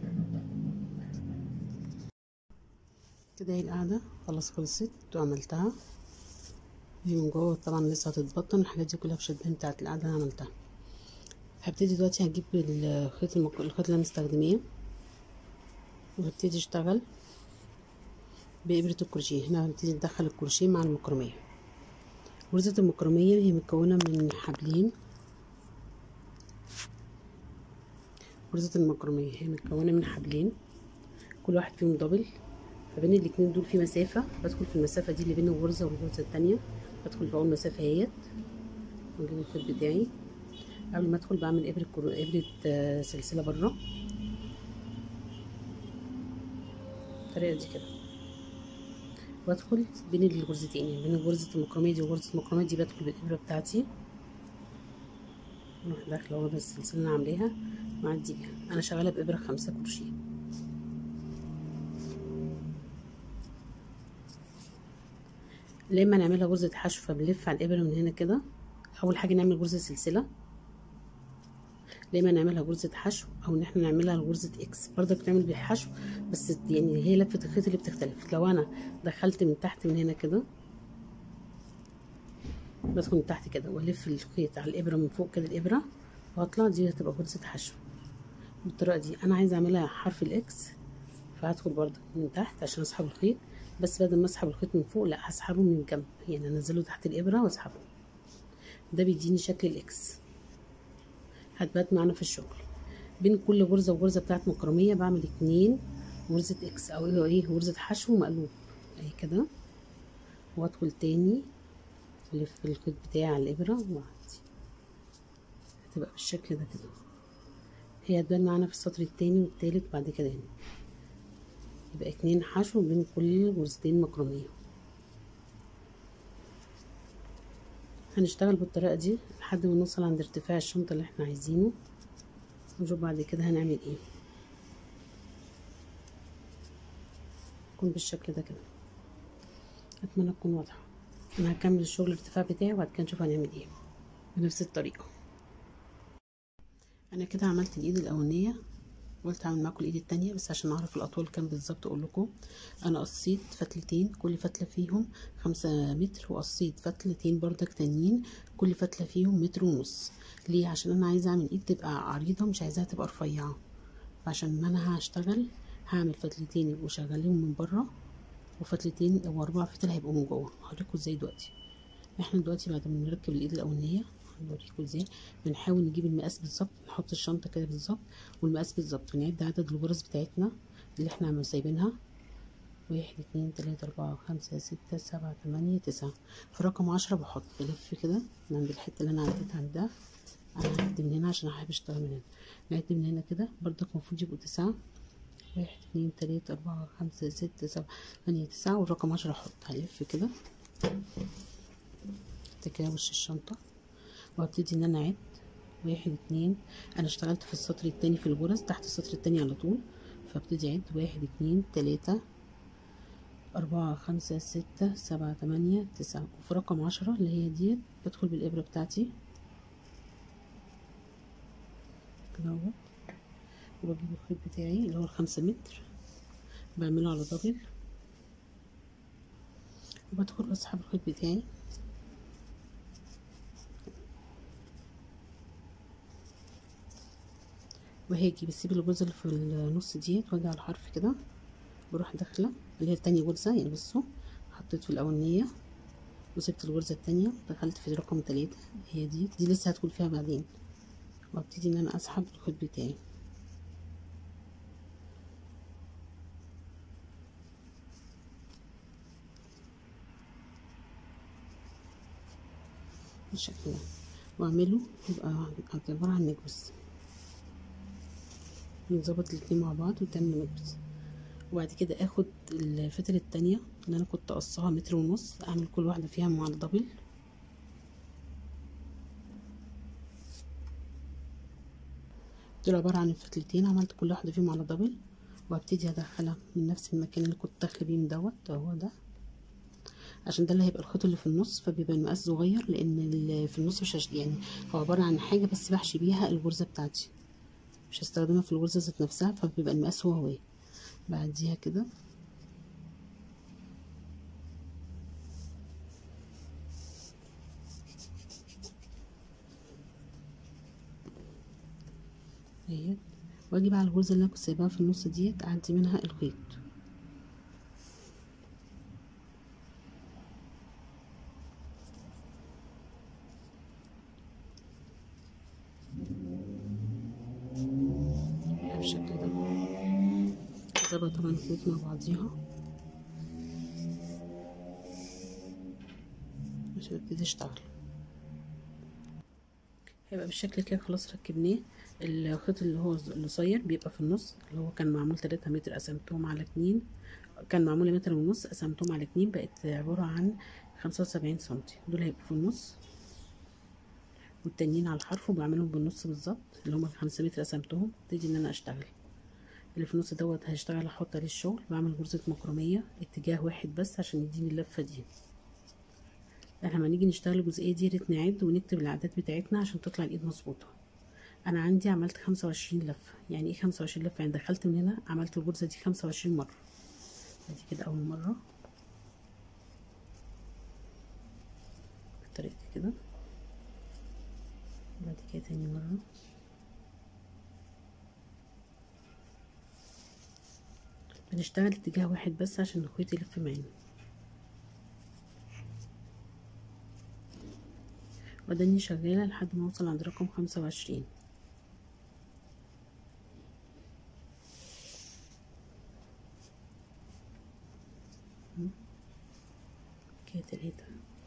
كده هي القاعده خلاص خلصت وعملتها. دي من جوه طبعا لسه هتتبطن، الحاجات دي كلها بشدان بتاعت القاعده انا عملتها. هبتدي دلوقتي هجيب الخيط المك... الخيط اللي انا مستخدماه، وهبتدي اشتغل بإبرة الكروشيه. هنا هنبتدي ندخل الكروشيه مع المكرمية. غرزة المكرمية هي متكونة من حبلين. غرزة المكرمية هي متكونة من حبلين كل واحد فيهم دبل، فبين الاتنين دول في مسافة. بدخل في المسافة دي اللي بين الغرزة والغرزة التانية، بدخل في أول مسافة اهيت واجيب الخيط بتاعي. قبل ما ادخل بعمل إبرة كرو... إبرة آه سلسلة برا بالطريقة دي كده، وادخل بين الغرزتين، يعني بين غرزة المكرمية دي وغرزة المكرمية دي بدخل بالإبرة بتاعتي، اروح داخلة واخدة السلسلة اللي انا عاملاها معدي بيها. انا شغالة بإبرة خمسة كروشيه. لما نعملها غرزة حشو فبنلف على الإبرة من هنا كده. أول حاجة نعمل غرزة سلسلة، لما نعملها غرزة حشو أو إن احنا نعملها غرزة إكس برضك بتعمل بالحشو، بس يعني هي لفة الخيط اللي بتختلف. لو أنا دخلت من تحت من هنا كده بدخل من تحت كده والف الخيط على الإبرة من فوق كده الإبرة واطلع، دي هتبقى غرزة حشو بالطريقة دي. أنا عايزة أعملها حرف الإكس فهدخل برضك من تحت عشان أسحب الخيط، بس بدل ما أسحب الخيط من فوق لا هسحبه من الجنب، يعني أنزله تحت الإبرة وأسحبه. ده بيديني شكل الإكس. هتبات معانا في الشغل. بين كل غرزة وغرزة بتاعت مكرمية بعمل اتنين غرزة إكس أو إيه إيه غرزة حشو مقلوب أهي كده، وأدخل تاني ألف الخيط بتاعي على الإبرة وأعدي. هتبقى بالشكل ده كده. هي هتبان معانا في السطر التاني والتالت بعد كده هنا يبقى اتنين حشو بين كل غرزتين مكرمية. هنشتغل بالطريقة دي لحد ما نوصل عند ارتفاع الشنطة اللي احنا عايزينه، ونشوف بعد كده هنعمل ايه. تكون بالشكل ده كده. اتمنى تكون واضحة. انا هكمل الشغل الارتفاع بتاعي وبعد كده نشوف هنعمل ايه بنفس الطريقة. انا كده عملت الايد الاولانية، قلت اعمل معاكم الايد التانية بس عشان اعرف الاطوال كام بالظبط. اقول لكم انا قصيت فتلتين كل فتله فيهم خمسة متر، وقصيت فتلتين بردك تانيين كل فتله فيهم متر ونص. ليه؟ عشان انا عايزه اعمل ايد تبقى عريضه مش عايزاها تبقى رفيعه، فعشان ما انا هشتغل هعمل فتلتين يبقوا شغالين من بره وفتلتين واربع فتل هيبقوا من جوه. هوريكم ازاي دلوقتي. احنا دلوقتي بعد ما نركب الايد الاولانيه هنوريكم ازاي بنحاول نجيب المقاس بالظبط، نحط الشنطه كده بالظبط والمقاس بالظبط، ونعد عدد الغرز بتاعتنا اللي احنا عم سايبينها. واحد اتنين تلاته اربعه خمسه سته سبعه تمانيه تسعه. في رقم عشرة بحط بلف كده من عند الحته اللي انا عديت عندها. انا هعد من هنا عشان احب اشتغل من هنا. نعد من هنا كده برضك المفروض يبقوا تسعه. واحد اتنين تلاته اربعه خمسه سته سبعه تمانيه تسعه، والرقم عشرة احط. هلف كده كده وش الشنطه وهبتدي ان انا اعد. واحد اتنين، انا اشتغلت في السطر التاني في الغرز تحت السطر التاني على طول، فابتدي اعد. واحد اتنين تلاته اربعه خمسه سته سبعه تمانيه تسعه، وفي رقم عشرة اللي هي ديت بدخل بالابره بتاعتي كده اهو، وبجيب الخيط بتاعي اللي هو الخمسة متر، بعمله على دبل، وبدخل اسحب الخيط بتاعي وهاجي بسيب الغرزه اللي في النص ديت واجي على الحرف كده، بروح داخله اللي هي التانية غرزه. يعني بصوا، حطيت في الاولانيه وسبت الغرزه التانية، دخلت في رقم تلاتة، هي دي دي لسه هدخل فيها بعدين، وابتدي ان انا اسحب الخيط بتاعي بالشكل ده، واعمله يبقى عباره عن نجوز. نظبط الاتنين مع بعض وتعمل نجوز. وبعد كده اخد الفتله التانية اللي انا كنت قصاها متر ونص، اعمل كل واحده فيها مع الدبل. دول عباره عن الفتلتين، عملت كل واحده فيهم على دبل، وابتدي ادخلها من نفس المكان اللي كنت داخله بيه من دوت اهو ده، عشان ده اللي هيبقى الخيط اللي في النص، فبيبقى المقاس صغير، لان اللي في النص مش هش... يعني هو عباره عن حاجه بس بحشي بيها الغرزه بتاعتي، مش هستخدمها في الغرزه ذات نفسها، فبيبقى المقاس هو هو. بعديها كده اهي، واجي بقى على الغرزه اللي انا كنت سايباها في النص ديت اعدي منها الخيط بالشكل ده. ظبط طبعا الخيوط مع بعضيها عشان ابتدي اشتغل. هيبقى بالشكل كده خلاص ركبناه. الخيط اللي هو القصير بيبقى في النص، اللي هو كان معمول تلاتة متر قسمتهم على اتنين، كان معمول متر ونص قسمتهم على اتنين، بقت عبارة عن خمسة وسبعين سنتي. دول هيبقوا في النص والتانيين على الحرف، وبعملهم بالنص بالظبط اللي هما الخمسة متر قسمتهم. ابتدي ان انا اشتغل اللي في النص دوت، هشتغل احط عليه الشغل. بعمل غرزة مكرمية اتجاه واحد بس عشان يديني اللفة دي. احنا لما نيجي نشتغل الجزئية دي ريت نعد ونكتب الاعداد بتاعتنا عشان تطلع الايد مظبوطة. انا عندي عملت خمسة وعشرين لفة. يعني ايه خمسة وعشرين لفة؟ يعني دخلت من هنا عملت الغرزة دي خمسة وعشرين مرة. ادي كده اول مرة بالطريقة دي كده، بعد كده تاني مرة، بنشتغل اتجاه واحد بس عشان الخيط يلف معانا. وداني شغالة لحد ما اوصل عند رقم خمسة وعشرين. كده تلاتة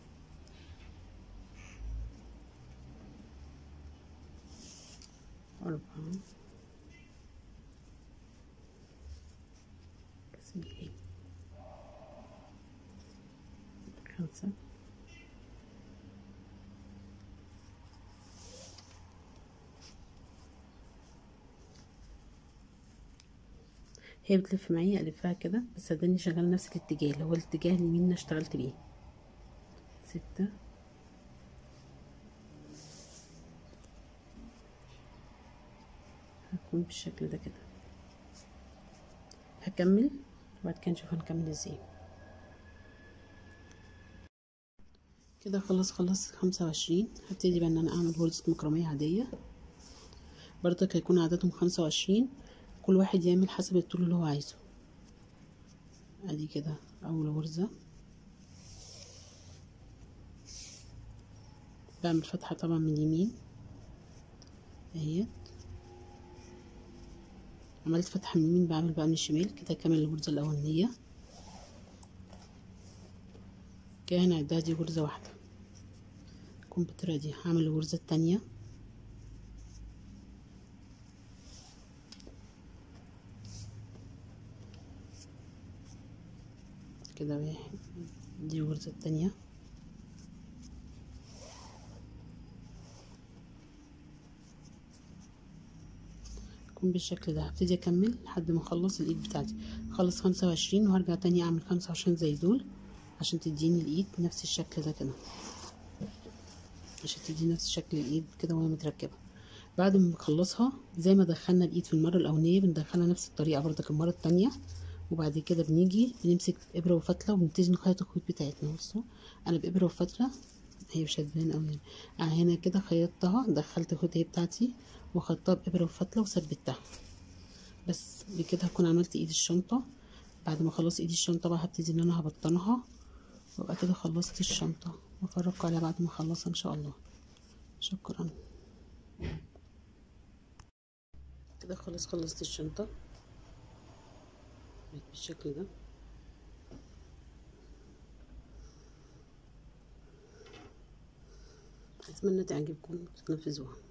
أربعة بسم الله خمسة هي بتلف معايا ألفها كده، بس اداني شغالة نفس الاتجاه اللي هو الاتجاه اليمين اللي اشتغلت بيه. ستة هكون بالشكل ده كده. هكمل وبعد كده نشوف هنكمل ازاي. كده خلاص خلصت خمسة وعشرين. هبتدي بقى ان انا اعمل غرزة مكرمية عادية، برضك هيكون عددهم خمسة وعشرين، كل واحد يعمل حسب الطول اللي هو عايزه. ادي كده اول غرزة. بعمل فتحة طبعا من اليمين اهيت، عملت فتحة من اليمين، بعمل بقى من الشمال كده كامل الغرزة الاولانية كده. هنعدها دي غرزة واحدة تكون بالطريقة دي. هعمل الغرزة التانية كده واحد، دي الغرزة التانية تكون بالشكل ده. هبتدي اكمل لحد ما اخلص الايد بتاعتي، اخلص خمسة وعشرين وهرجع تاني اعمل خمسة وعشرين زي دول عشان تديني الايد نفس الشكل ده كده، عشان تديني نفس شكل الايد كده وهي متركبه. بعد ما بنخلصها زي ما دخلنا الايد في المره الاولانيه بندخلها نفس الطريقه برضك المره التانية، وبعد كده بنيجي بنمسك ابره وفتله وبنبتدي نخيط الخيوط بتاعتنا. بصوا انا بابره وفتله، هي مش هتبان قوي انا هنا كده خيطتها، دخلت الخيوط اهي بتاعتي وخدتها بابره وفتله وثبتها. بس بكده هكون عملت ايد الشنطه. بعد ما اخلص ايد الشنطه بقى هبتدي ان انا هبطنها، وابقى كده خلصت الشنطه وافرجكم عليها بعد ما اخلصها ان شاء الله. شكرا. كده خلاص خلصت الشنطه بالشكل ده. اتمنى تعجبكم وتنفذوها.